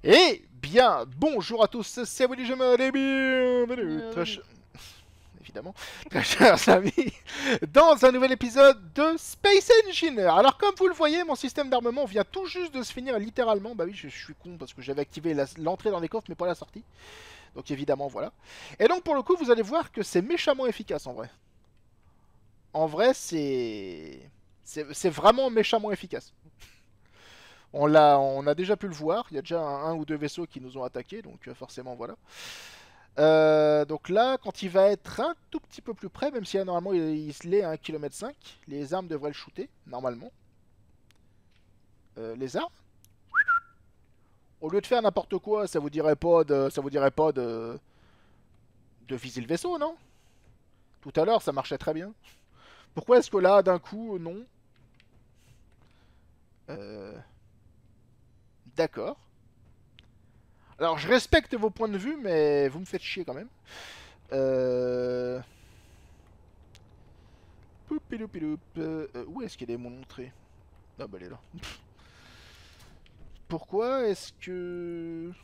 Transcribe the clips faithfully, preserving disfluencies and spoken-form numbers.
Eh bien, bonjour à tous, c'est Willy Jamel et bienvenue, Euh, très oui. ch- évidemment, très chers amis, dans un nouvel épisode de Space Engineer. Alors comme vous le voyez, mon système d'armement vient tout juste de se finir littéralement. Bah oui, je, je suis con parce que j'avais activé la- l'entrée dans les coffres mais pas la sortie. Donc évidemment, voilà. Et donc pour le coup, vous allez voir que c'est méchamment efficace en vrai. En vrai, c'est... C'est c'est vraiment méchamment efficace. On l'a, on a déjà pu le voir, il y a déjà un, un ou deux vaisseaux qui nous ont attaqués, donc euh, forcément voilà. Euh, donc là, quand il va être un tout petit peu plus près, même si là, normalement il, il se l'est à un kilomètre cinq, les armes devraient le shooter, normalement. Euh, les armes. Au lieu de faire n'importe quoi, ça vous dirait pas de, ça vous dirait pas de, de viser le vaisseau, non? Tout à l'heure, ça marchait très bien. Pourquoi est-ce que là, d'un coup, non? euh... D'accord. Alors, je respecte vos points de vue, mais vous me faites chier quand même. Euh... Poupiloupiloup. Euh, euh, où est-ce qu'elle est mon entrée? Ah bah elle est là. Pourquoi est-ce que...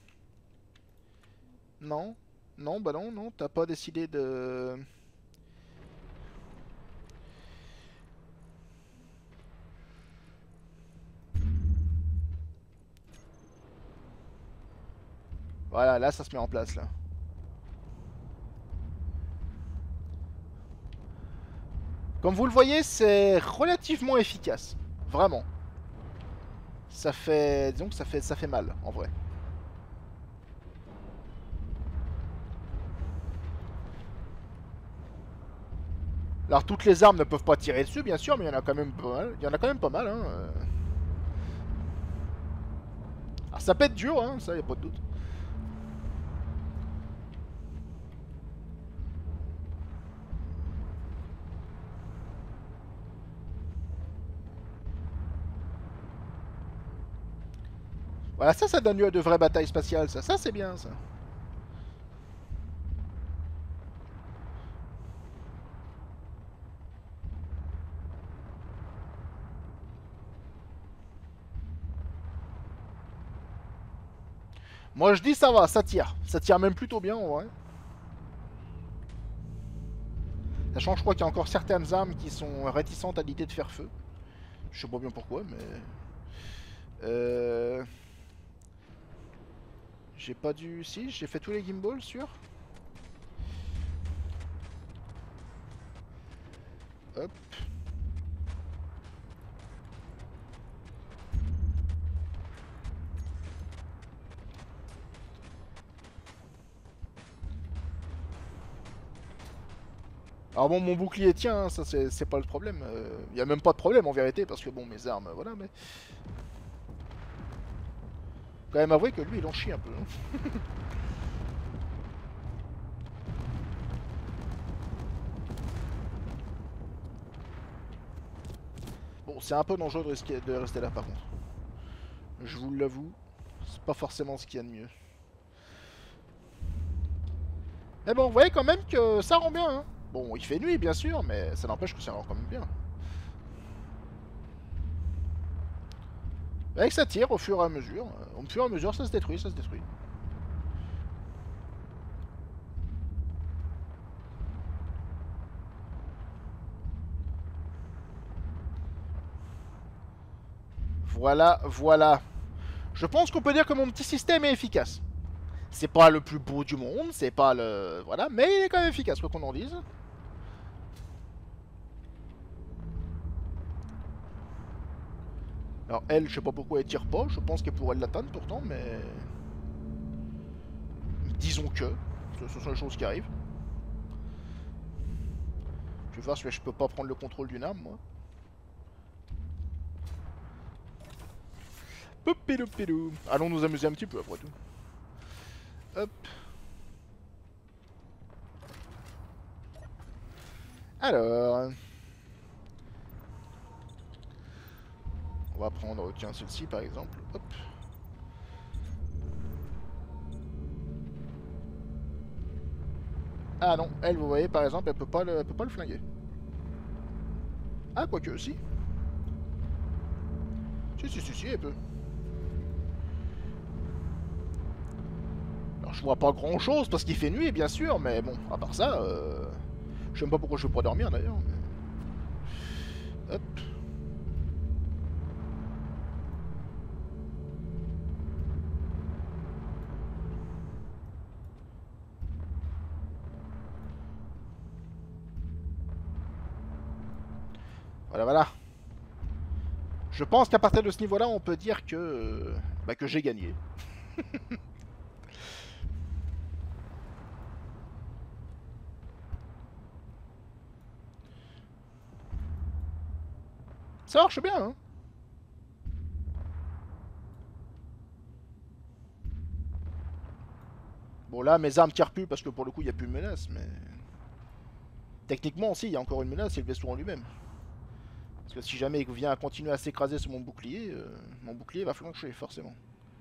Non. Non, bah non, non, t'as pas décidé de... Voilà, là ça se met en place là. Comme vous le voyez, c'est relativement efficace. Vraiment. Ça fait... Disons que ça fait, ça fait mal, en vrai. Alors toutes les armes ne peuvent pas tirer dessus, bien sûr, mais il y en a quand même pas mal. Il y en a quand même pas mal, hein. euh. Alors ça peut être dur, hein, ça y a pas de doute. Voilà, ça, ça donne lieu à de vraies batailles spatiales, ça. Ça, c'est bien, ça. Moi, je dis ça va, ça tire. Ça tire même plutôt bien, en vrai. Sachant que je crois qu'il y a encore certaines armes qui sont réticentes à l'idée de faire feu. Je sais pas bien pourquoi, mais... Euh... J'ai pas dû... Si, j'ai fait tous les gimbals, sûr. Hop. Alors bon, mon bouclier tient, hein, ça c'est pas le problème. Il euh, y a même pas de problème en vérité, parce que bon, mes armes, voilà, mais... Quand même avouer que lui, il en chie un peu. Hein. Bon, c'est un peu dangereux de, risquer, de rester là par contre. Je vous l'avoue, c'est pas forcément ce qu'il y a de mieux. Mais bon, vous voyez quand même que ça rend bien, hein. Bon, il fait nuit, bien sûr, mais ça n'empêche que ça rend quand même bien. Avec ça tire au fur et à mesure. Au fur et à mesure, ça se détruit, ça se détruit. Voilà, voilà. Je pense qu'on peut dire que mon petit système est efficace. C'est pas le plus beau du monde, c'est pas le... Voilà, mais il est quand même efficace, quoi qu'on en dise. Alors elle, je sais pas pourquoi elle tire pas, je pense qu'elle pourrait l'atteindre pourtant, mais... Disons que, ce sont les choses qui arrivent. Je vais voir si je peux pas prendre le contrôle d'une arme, moi. Poupidou. Allons nous amuser un petit peu, après tout. Hop. Alors... On va prendre, tiens, celle-ci, par exemple. Hop. Ah non, elle, vous voyez, par exemple, elle peut pas le, elle peut pas le flinguer. Ah, quoique, si. Si, si, si, si, elle peut. Alors je vois pas grand chose parce qu'il fait nuit bien sûr, mais bon, à part ça, euh... je sais même pas pourquoi je veux pas dormir d'ailleurs. Mais... Hop. Voilà, voilà. Je pense qu'à partir de ce niveau-là, on peut dire que, euh, bah, que j'ai gagné. Ça marche bien, hein. Bon, là, mes armes tirent plus parce que pour le coup, il n'y a plus de menace, mais... Techniquement, si, il y a encore une menace, c'est le vaisseau en lui-même. Parce que si jamais il vient à continuer à s'écraser sur mon bouclier, euh, mon bouclier va flancher, forcément.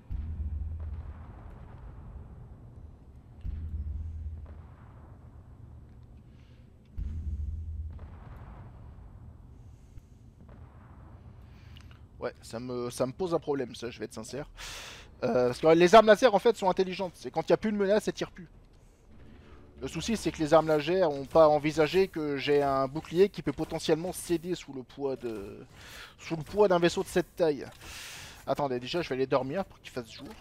Ouais, ça me, ça me pose un problème, ça, je vais être sincère. Euh, parce que les armes laser, en fait, sont intelligentes. C'est quand il n'y a plus de menace, elles tirent plus. Le souci, c'est que les armes légères n'ont pas envisagé que j'ai un bouclier qui peut potentiellement céder sous le poids de, sous le poids d'un vaisseau de cette taille. Attendez, déjà, je vais aller dormir pour qu'il fasse jour.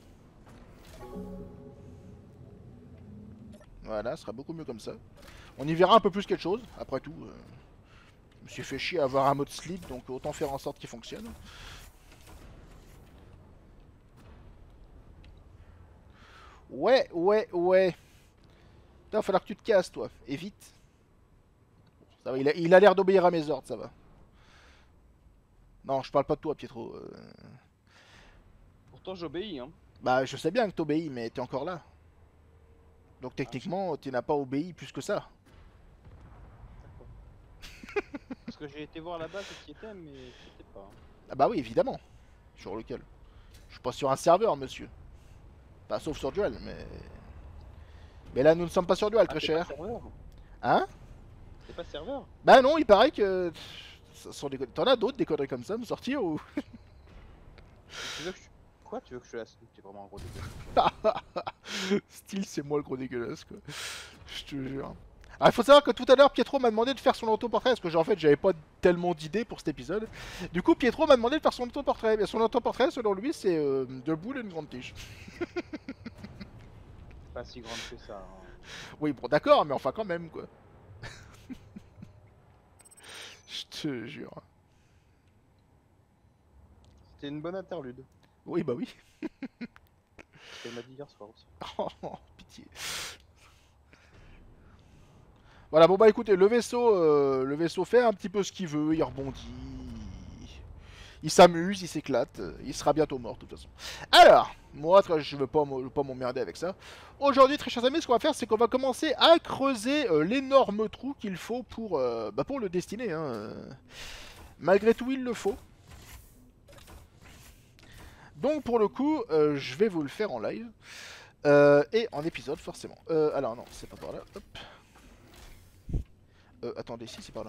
Voilà, ce sera beaucoup mieux comme ça. On y verra un peu plus quelque chose, après tout. Euh, je me suis fait chier à avoir un mode sleep, donc autant faire en sorte qu'il fonctionne. Ouais, ouais, ouais. Il va falloir que tu te casses, toi. Et vite. Ça va, il a l'air d'obéir à mes ordres, ça va. Non, je parle pas de toi, Pietro. Euh... Pourtant, j'obéis, hein. Bah, je sais bien que t'obéis, mais t'es encore là. Donc techniquement, ah, tu n'as pas obéi plus que ça. D'accord. Parce que j'ai été voir là-bas ce qui était, mais je sais pas. Ah bah oui, évidemment. Sur lequel? Je suis pas sur un serveur, monsieur. Pas sauf sur Duel, mais... Mais là, nous ne sommes pas sur Duel, Ah, très cher. Pas serveur. Hein? C'est pas serveur? Bah non, il paraît que... T'en as d'autres, des conneries comme ça, me sortir ou... Tu veux que je... Quoi? Tu veux que je te laisse? T'es vraiment un gros dégueulasse. Style, c'est moi le gros dégueulasse, quoi. Je te jure. Alors, il faut savoir que tout à l'heure, Pietro m'a demandé de faire son autoportrait, parce que en fait, j'avais pas tellement d'idées pour cet épisode. Du coup, Pietro m'a demandé de faire son autoportrait. Et son autoportrait, selon lui, c'est euh, deux boules et une grande tige. Pas si grande que ça. Hein. Oui, bon, d'accord, mais enfin, quand même, quoi. Je te jure. C'était une bonne interlude. Oui, bah oui. Elle m'a dit hier soir aussi. Oh, pitié. Voilà, bon bah écoutez, le vaisseau, euh, le vaisseau fait un petit peu ce qu'il veut, il rebondit, il s'amuse, il s'éclate, il sera bientôt mort de toute façon. Alors, moi je veux pas m'emmerder avec ça. Aujourd'hui, très chers amis, ce qu'on va faire, c'est qu'on va commencer à creuser euh, l'énorme trou qu'il faut pour, euh, bah, pour le destiner. Hein. Malgré tout, il le faut. Donc pour le coup, euh, je vais vous le faire en live. Euh, et en épisode, forcément. Euh, alors non, c'est pas par là. Hop. Euh, attendez, si c'est par là.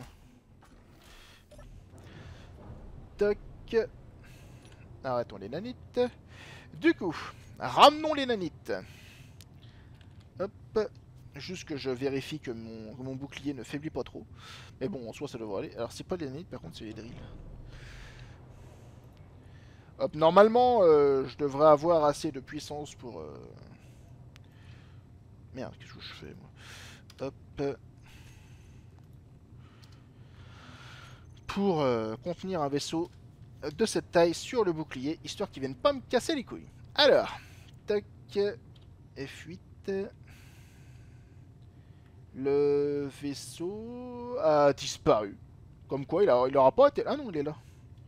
Toc. Arrêtons les nanites. Du coup, ramenons les nanites. Hop. Juste que je vérifie que mon, que mon bouclier ne faiblit pas trop. Mais bon, en soi, ça devrait aller. Alors, c'est pas les nanites, par contre, c'est les drills. Hop, normalement, euh, je devrais avoir assez de puissance pour... Euh... Merde, qu'est-ce que je fais, moi? Hop. Pour euh, contenir un vaisseau de cette taille sur le bouclier, histoire qu'il vienne pas me casser les couilles. Alors, tac, F huit. Le vaisseau a disparu. Comme quoi, il, a, il aura pas été... Ah non, il est là.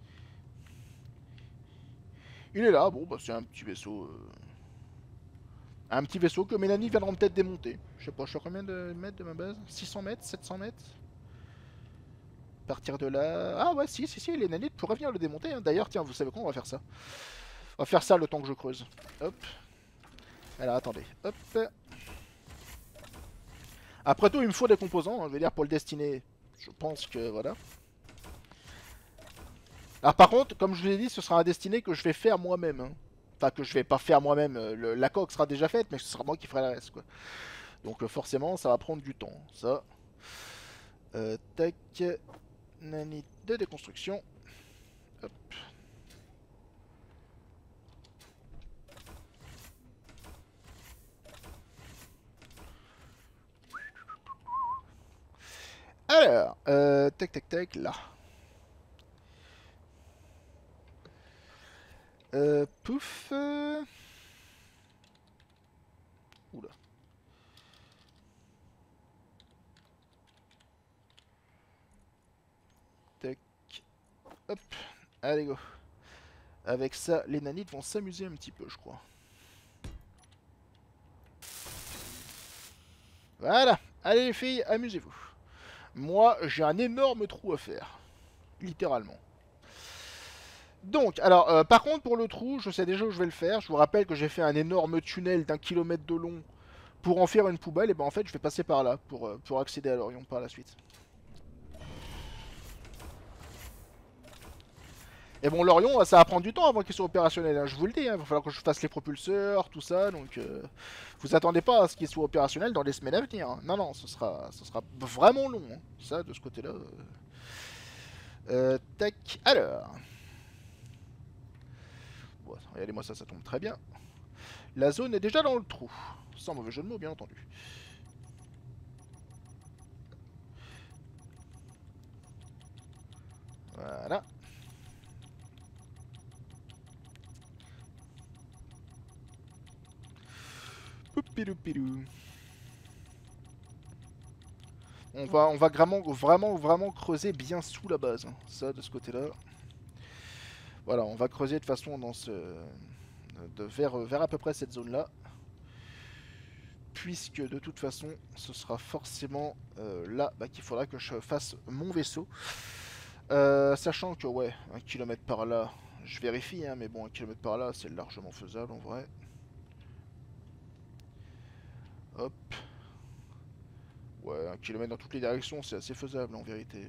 Il est là, bon, bah c'est un petit vaisseau... Euh... Un petit vaisseau que Mélanie viendront peut-être démonter. Je sais pas, je suis à combien de mètres de ma base? six cents mètres? sept cents mètres? Partir de là... Ah ouais, si, si, si, les nanites pourraient venir le démonter. Hein. D'ailleurs, tiens, vous savez quoi, on va faire ça. On va faire ça le temps que je creuse. Hop. Alors, attendez. Hop. Après tout, il me faut des composants. Hein. Je veux dire, pour le destiner, je pense que, voilà. Alors par contre, comme je vous l'ai dit, ce sera un destiné que je vais faire moi-même. Hein. Enfin, que je vais pas faire moi-même. euh, le- La coque sera déjà faite, mais ce sera moi qui ferai la reste, quoi. Donc euh, forcément, ça va prendre du temps. Ça. Euh, tac. Nanite de déconstruction. Hop. Alors, euh, tac tac tac, là. Euh, pouf. euh, Oula. Tac. Hop. Allez, go. Avec ça, les nanites vont s'amuser un petit peu, je crois. Voilà. Allez, les filles, amusez-vous. Moi, j'ai un énorme trou à faire. Littéralement. Donc, alors, euh, par contre, pour le trou, je sais déjà où je vais le faire. Je vous rappelle que j'ai fait un énorme tunnel d'un kilomètre de long pour en faire une poubelle. Et ben en fait, je vais passer par là pour, euh, pour accéder à l'Orion par la suite. Et bon, l'Orion, ça va prendre du temps avant qu'il soit opérationnel, hein, je vous le dis. Il va falloir que je fasse les propulseurs, tout ça. Donc, euh, vous attendez pas à ce qu'il soit opérationnel dans les semaines à venir, hein. Non, non, ce sera, ce sera vraiment long. Hein. Ça, de ce côté-là. Euh... Euh, tac, alors. Bon, regardez-moi ça, ça tombe très bien. La zone est déjà dans le trou. Sans mauvais jeu de mots, bien entendu. Voilà. Poupidou-pidou. On va, on va vraiment, vraiment, vraiment creuser bien sous la base. Hein. Ça, de ce côté-là. Voilà, on va creuser de façon dans ce... De, vers, vers à peu près cette zone-là. Puisque de toute façon, ce sera forcément euh, là bah, qu'il faudra que je fasse mon vaisseau. Euh, sachant que, ouais, un kilomètre par là, je vérifie, hein, mais bon, un kilomètre par là, c'est largement faisable en vrai. Hop. Ouais, un kilomètre dans toutes les directions, c'est assez faisable en vérité.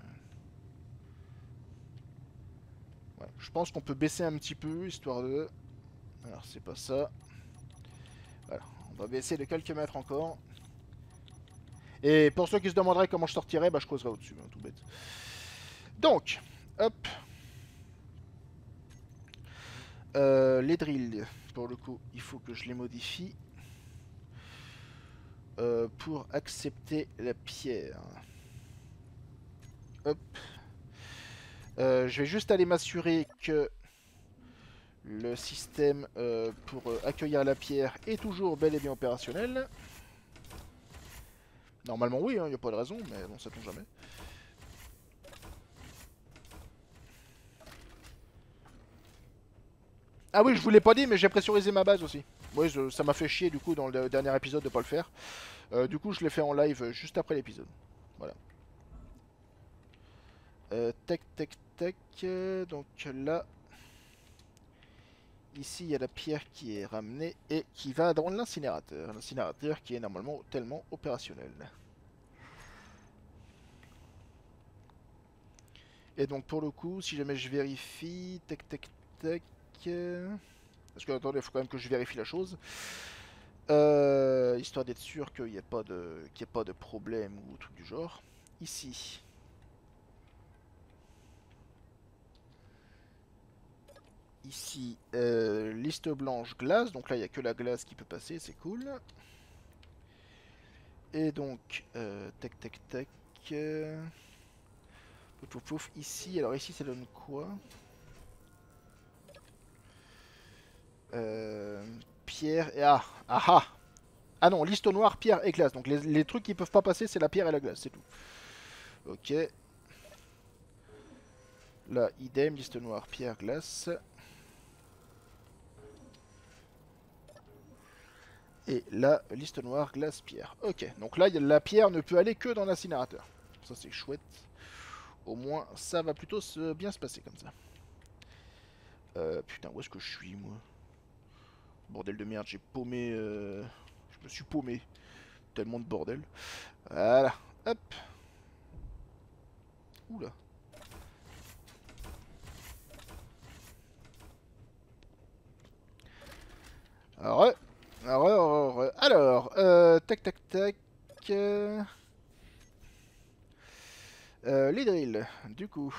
Ouais, je pense qu'on peut baisser un petit peu, histoire de... Alors, c'est pas ça. Voilà, on va baisser de quelques mètres encore. Et pour ceux qui se demanderaient comment je sortirais, bah je creuserai au-dessus, hein, tout bête. Donc, hop. Euh, les drills, pour le coup, il faut que je les modifie. Euh, pour accepter la pierre. Hop. Euh, je vais juste aller m'assurer que le système euh, pour euh, accueillir la pierre est toujours bel et bien opérationnel. Normalement oui, il hein, n'y a pas de raison, mais bon, ça tombe jamais. Ah oui, je vous l'ai pas dit, mais j'ai pressurisé ma base aussi. Oui, je, ça m'a fait chier du coup dans le dernier épisode de pas le faire. Euh, du coup, je l'ai fait en live juste après l'épisode. Voilà. Euh, tac, tac, tac. euh, Donc là, ici, il y a la pierre qui est ramenée et qui va dans l'incinérateur. L'incinérateur qui est normalement tellement opérationnel. Et donc pour le coup, si jamais je vérifie, tac, tac, tac. euh, Parce que attendez, il faut quand même que je vérifie la chose. Euh, histoire d'être sûr qu'il n'y ait pas de, qu'il y ait pas de problème ou truc du genre. Ici. Ici, euh, liste blanche glace. Donc là, il n'y a que la glace qui peut passer, c'est cool. Et donc, euh, tac, tac, tac. euh, Pouf, pouf, pouf. Ici, alors ici, ça donne quoi? euh, Pierre et... Ah, ah, ah. Ah non, liste noire, pierre et glace. Donc les, les trucs qui peuvent pas passer, c'est la pierre et la glace, c'est tout. Ok. Là, idem, liste noire, pierre, glace. Et là, liste noire, glace, pierre. Ok, donc là, la pierre ne peut aller que dans l'incinérateur. Ça, c'est chouette. Au moins, ça va plutôt se, bien se passer comme ça. Euh, putain, où est-ce que je suis, moi? Bordel de merde, j'ai paumé... Euh... Je me suis paumé. Tellement de bordel. Voilà, hop. Oula. Ouais. Ouais, ouais, ouais. Alors, euh, tac tac tac. Euh, euh, les drills, du coup.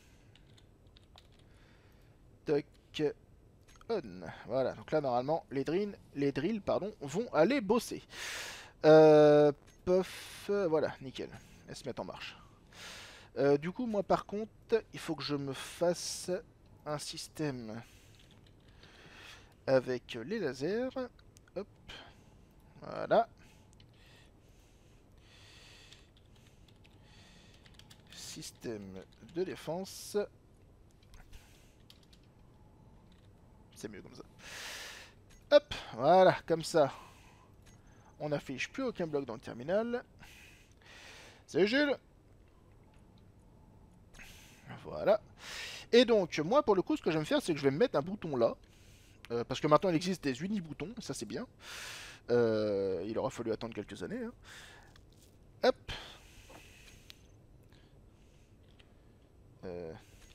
Tac. On. Voilà, donc là normalement les drills, les drills pardon, vont aller bosser. Euh, Pof, euh, voilà, nickel. Elles se mettent en marche. Euh, du coup, moi par contre, il faut que je me fasse un système avec les lasers. Hop, voilà. Système de défense. C'est mieux comme ça. Hop, voilà, comme ça. On n'affiche plus aucun bloc dans le terminal. Salut Jules. Voilà. Et donc, moi, pour le coup, ce que je vais me faire, c'est que je vais me mettre un bouton là. Euh, parce que maintenant, il existe des uni-boutons, ça c'est bien. Euh, il aura fallu attendre quelques années. Hein. Hop. Euh.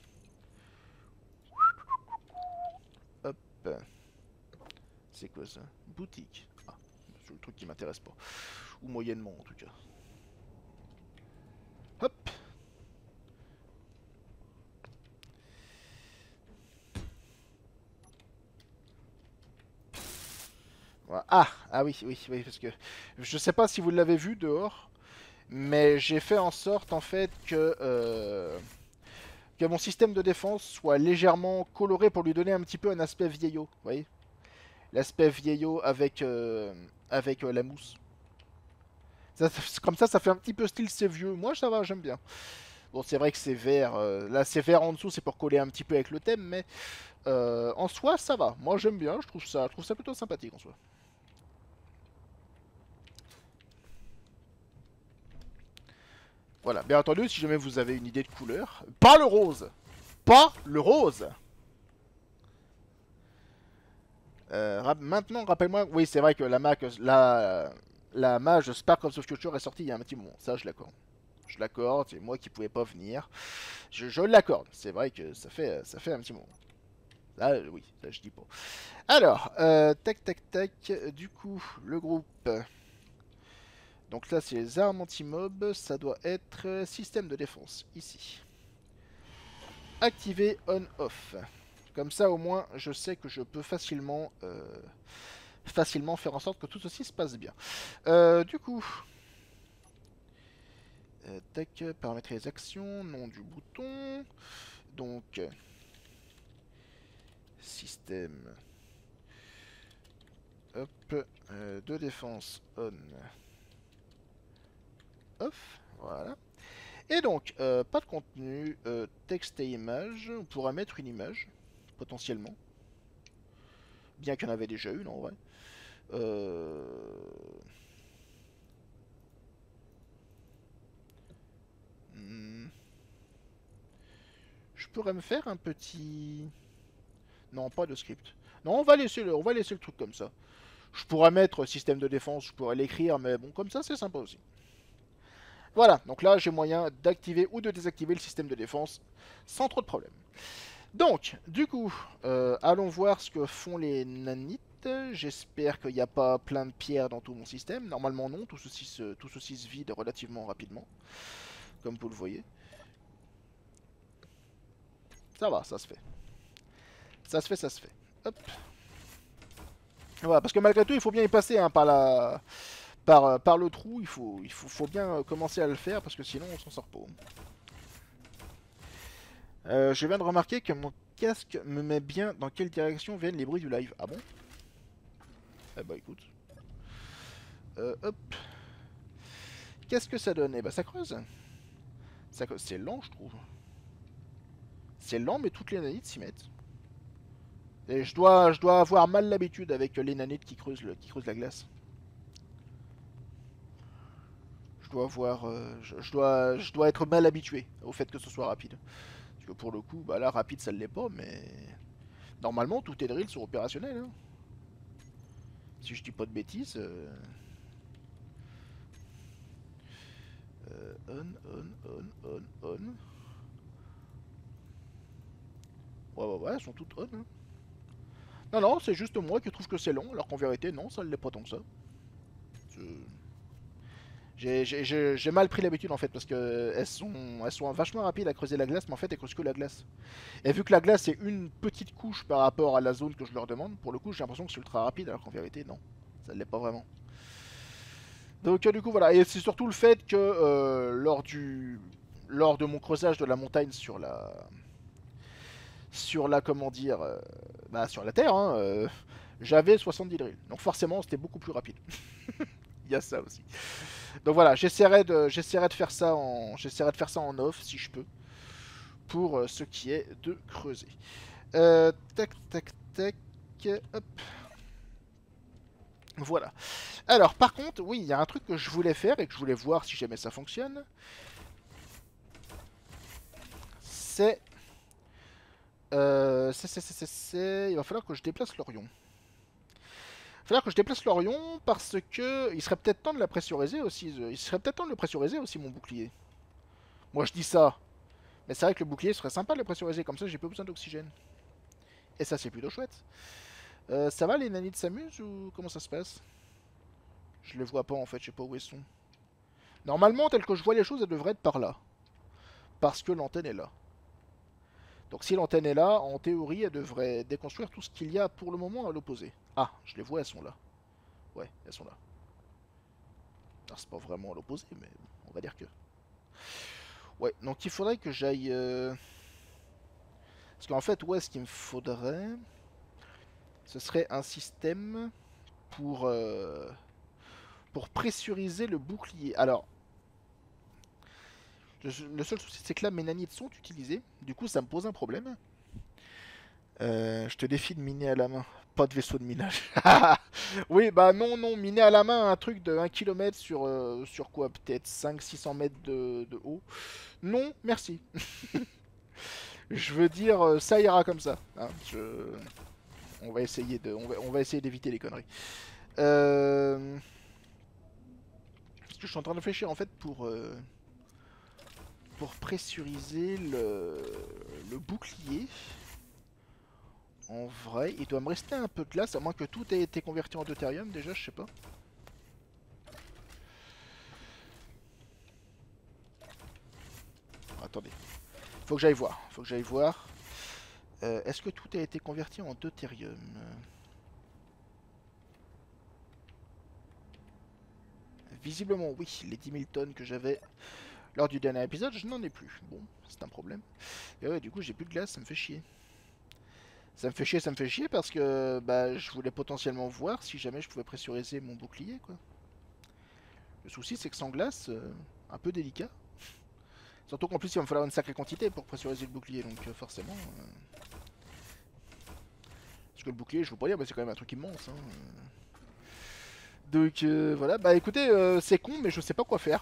Hop. C'est quoi ça? Boutique. Ah, c'est le truc qui m'intéresse pas. Ou moyennement, en tout cas. Hop. Voilà. Ah, ah oui, oui, oui, parce que je sais pas si vous l'avez vu dehors, mais j'ai fait en sorte en fait que euh, que mon système de défense soit légèrement coloré pour lui donner un petit peu un aspect vieillot, vous voyez, l'aspect vieillot avec euh, avec euh, la mousse. Ça, ça- comme ça, ça fait un petit peu style c'est vieux. Moi, ça va, j'aime bien. Bon, c'est vrai que c'est vert. Euh, là, c'est vert en dessous, c'est pour coller un petit peu avec le thème, mais euh, en soi, ça va. Moi, j'aime bien. Je trouve ça, je trouve ça plutôt sympathique en soi. Voilà, bien entendu, si jamais vous avez une idée de couleur, pas le rose, pas le rose. Euh, rap- maintenant, rappelle-moi, oui, c'est vrai que la Mac, la, la mage Spark of the Future est sortie il y a un petit moment. Ça, je l'accorde. Je l'accorde, c'est moi qui pouvais pas venir. Je, je l'accorde. C'est vrai que ça fait, ça fait un petit moment. Là, euh, oui, là, je dis pas. Alors, euh, tac, tac, tac. Du coup, le groupe. Donc là, c'est les armes anti-mob. Ça doit être euh, système de défense, ici. Activer on-off. Comme ça, au moins, je sais que je peux facilement, euh, facilement faire en sorte que tout ceci se passe bien. Euh, du coup, euh, tac, paramétrer les actions, nom du bouton. Donc, système. Hop, euh, de défense on. Off, voilà. Et donc, euh, pas de contenu, euh, texte et image. On pourra mettre une image, potentiellement. Bien qu'il y en avait déjà une en vrai. Euh... Hmm. Je pourrais me faire un petit... Non, pas de script. Non, on va laisser le, on va laisser le truc comme ça. Je pourrais mettre système de défense, je pourrais l'écrire, mais bon, comme ça, c'est sympa aussi. Voilà, donc là, j'ai moyen d'activer ou de désactiver le système de défense sans trop de problème. Donc, du coup, euh, allons voir ce que font les nanites. J'espère qu'il n'y a pas plein de pierres dans tout mon système. Normalement, non, tout ceci se, tout ceci se vide relativement rapidement, comme vous le voyez. Ça va, ça se fait. Ça se fait, ça se fait. Hop. Voilà, parce que malgré tout, il faut bien y passer hein, par, la... par, euh, par le trou. Il faut, il faut, faut bien commencer à le faire parce que sinon, on s'en sort pas. Euh, je viens de remarquer que mon casque me met bien dans quelle direction viennent les bruits du live. Ah bon? Eh bah écoute. Euh, hop. Qu'est-ce que ça donne? Eh bah ça creuse. Ça creuse. C'est lent, je trouve. C'est lent, mais toutes les nanites s'y mettent. Et je dois, je dois avoir mal l'habitude avec les nanites qui creusent, le, qui creusent la glace. Je dois avoir, euh, je, je dois, je dois être mal habitué au fait que ce soit rapide. Parce que pour le coup, bah là, rapide, ça ne l'est pas, mais normalement, tous tes drills sont opérationnels. Hein. Si je dis pas de bêtises. Euh... Euh, on, on, on, on, on. Ouais, ouais, ouais, elles sont toutes on. Hein. Non, non, c'est juste moi qui trouve que c'est long, alors qu'en vérité, non, ça ne l'est pas tant que ça. J'ai mal pris l'habitude en fait, parce que elles sont, elles sont vachement rapides à creuser la glace, mais en fait elles creusent que la glace. Et vu que la glace est une petite couche par rapport à la zone que je leur demande, pour le coup j'ai l'impression que c'est ultra rapide, alors qu'en vérité non, ça ne l'est pas vraiment. Donc euh, du coup voilà, et c'est surtout le fait que euh, lors du, lors de mon creusage de la montagne sur la, sur la comment dire, euh, bah sur la terre, hein, euh, j'avais soixante-dix drills, donc forcément c'était beaucoup plus rapide. Il y a ça aussi. Donc voilà, j'essaierai de, j'essaierai de faire ça en, j'essaierai de faire ça en off si je peux, pour euh, ce qui est de creuser. Euh, tac, tac, tac, hop. Voilà. Alors, par contre, oui, il y a un truc que je voulais faire et que je voulais voir si jamais ça fonctionne. C'est, euh, c'est, c'est, c'est, c'est, c'est, il va falloir que je déplace l'Orion. Il va falloir que je déplace l'Orion parce que il serait peut-être temps de la pressuriser aussi. Il serait peut-être temps de le pressuriser aussi mon bouclier. Moi je dis ça, mais c'est vrai que le bouclier serait sympa de le pressuriser, comme ça j'ai pas besoin d'oxygène. Et ça c'est plutôt chouette. Euh, ça va, les nanites s'amusent ou comment ça se passe? Je les vois pas en fait, je sais pas où elles sont. Normalement, tel que je vois les choses, elles devraient être par là. Parce que l'antenne est là. Donc si l'antenne est là, en théorie, elle devrait déconstruire tout ce qu'il y a pour le moment à l'opposé. Ah, je les vois, elles sont là. Ouais, elles sont là. Alors c'est pas vraiment à l'opposé, mais on va dire que... Ouais, donc il faudrait que j'aille... Euh... Parce qu'en fait, ouais, ce qu'il me faudrait... Ce serait un système pour... Euh... pour pressuriser le bouclier. Alors... Le seul souci, c'est que là, mes nanites sont utilisées. Du coup, ça me pose un problème. Euh, je te défie de miner à la main. Pas de vaisseau de minage. Oui, bah non, non. Miner à la main un truc de un kilomètre sur, euh, sur quoi? Peut-être cinq cents à six cents mètres de, de haut. Non, merci. Je veux dire, euh, ça ira comme ça. Hein, je... On va essayer de, on va, on va essayer d'éviter les conneries. Euh... Parce que je suis en train de réfléchir en fait pour... Euh... pour pressuriser le, le bouclier. En vrai, il doit me rester un peu de glace, à moins que tout ait été converti en deutérium déjà, je sais pas. Attendez, faut que j'aille voir, faut que j'aille voir. Euh, Est-ce que tout a été converti en deutérium? Visiblement oui, les dix mille tonnes que j'avais lors du dernier épisode, je n'en ai plus. Bon, c'est un problème. Et ouais, du coup j'ai plus de glace, ça me fait chier. Ça me fait chier, ça me fait chier parce que bah, je voulais potentiellement voir si jamais je pouvais pressuriser mon bouclier, quoi. Le souci, c'est que sans glace, euh, un peu délicat. Surtout qu'en plus, il va me falloir une sacrée quantité pour pressuriser le bouclier, donc euh, forcément... Euh... Parce que le bouclier, je veux pas dire, mais c'est quand même un truc immense. Hein. Donc euh, voilà, bah écoutez, euh, c'est con, mais je sais pas quoi faire.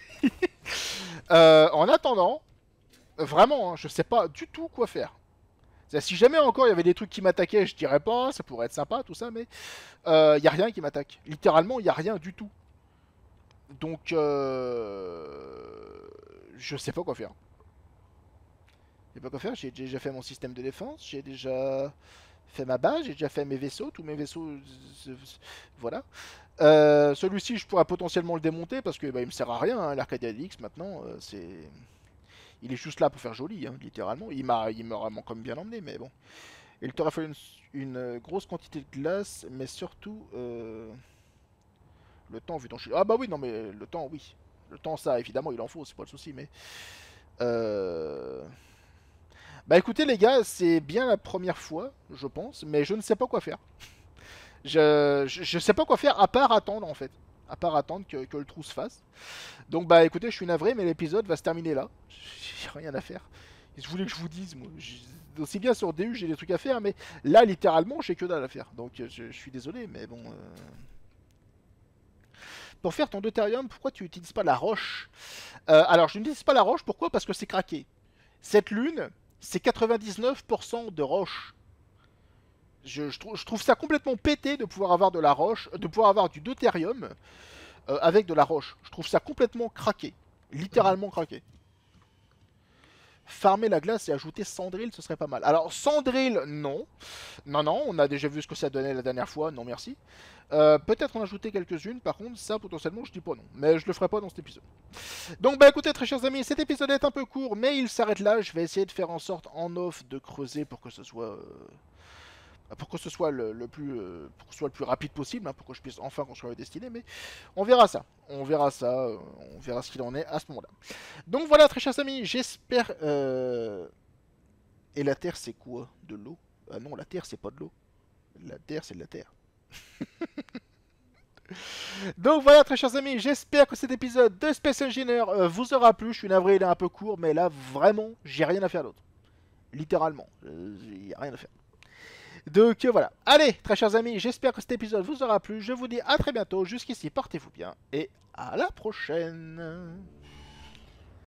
euh, en attendant, vraiment, hein, je sais pas du tout quoi faire. Si jamais encore il y avait des trucs qui m'attaquaient, je dirais pas, ça pourrait être sympa, tout ça, mais il euh, n'y a rien qui m'attaque. Littéralement, il n'y a rien du tout. Donc, euh... je sais pas quoi faire. Je sais pas quoi faire, j'ai déjà fait mon système de défense, j'ai déjà fait ma base, j'ai déjà fait mes vaisseaux, tous mes vaisseaux, voilà. Euh, Celui-ci, je pourrais potentiellement le démonter parce que bah, il me sert à rien, hein, l'Arcadia X maintenant, euh, c'est... Il est juste là pour faire joli, hein, littéralement. Il m'a vraiment comme bien emmené, mais bon. Il t'aurait fallu une, une grosse quantité de glace, mais surtout euh, le temps vu ton chi- Ah bah oui, non mais le temps, oui. Le temps, ça, évidemment, il en faut, c'est pas le souci, mais... Euh... Bah écoutez les gars, c'est bien la première fois, je pense, mais je ne sais pas quoi faire. Je, je, je sais pas quoi faire à part attendre, en fait. À part attendre que, que le trou se fasse. Donc bah écoutez, je suis navré, mais l'épisode va se terminer là. J'ai rien à faire. Je voulais que je vous dise, moi. Aussi bien sur D U, j'ai des trucs à faire, mais là, littéralement, j'ai que dalle à faire. Donc je, je suis désolé, mais bon... Euh... Pour faire ton deutérium, pourquoi tu n'utilises pas la roche? euh, Alors, je n'utilise pas la roche, pourquoi? Parce que c'est craqué. Cette lune, c'est quatre-vingt-dix-neuf pour cent de roche. Je, je, trou je, trouve ça complètement pété de pouvoir avoir de la roche, de pouvoir avoir du deutérium euh, avec de la roche. Je trouve ça complètement craqué. Littéralement craqué. farmer la glace et ajouter Sandrill, ce serait pas mal. Alors, Sandrill, non. Non, non, on a déjà vu ce que ça donnait la dernière fois, non merci. Euh, Peut-être en ajouter quelques-unes, par contre, ça potentiellement je dis pas non. Mais je le ferai pas dans cet épisode. Donc bah écoutez très chers amis, cet épisode est un peu court, mais il s'arrête là. Je vais essayer de faire en sorte en off de creuser pour que ce soit... Euh... pour que ce soit le, le plus euh, pour que ce soit le plus rapide possible, hein, pour que je puisse enfin construire le destiné, mais on verra ça. On verra ça, euh, on verra ce qu'il en est à ce moment-là. Donc voilà très chers amis, j'espère... Euh... Et la Terre c'est quoi? De l'eau? Ah non, la Terre c'est pas de l'eau. La Terre c'est de la Terre. Donc voilà très chers amis, j'espère que cet épisode de Space Engineer euh, vous aura plu. Je suis navré, il est un peu court, mais là vraiment j'ai rien à faire d'autre. Littéralement, il euh, n'y a rien à faire. Donc euh, voilà, allez très chers amis, j'espère que cet épisode vous aura plu. Je vous dis à très bientôt, jusqu'ici portez-vous bien et à la prochaine.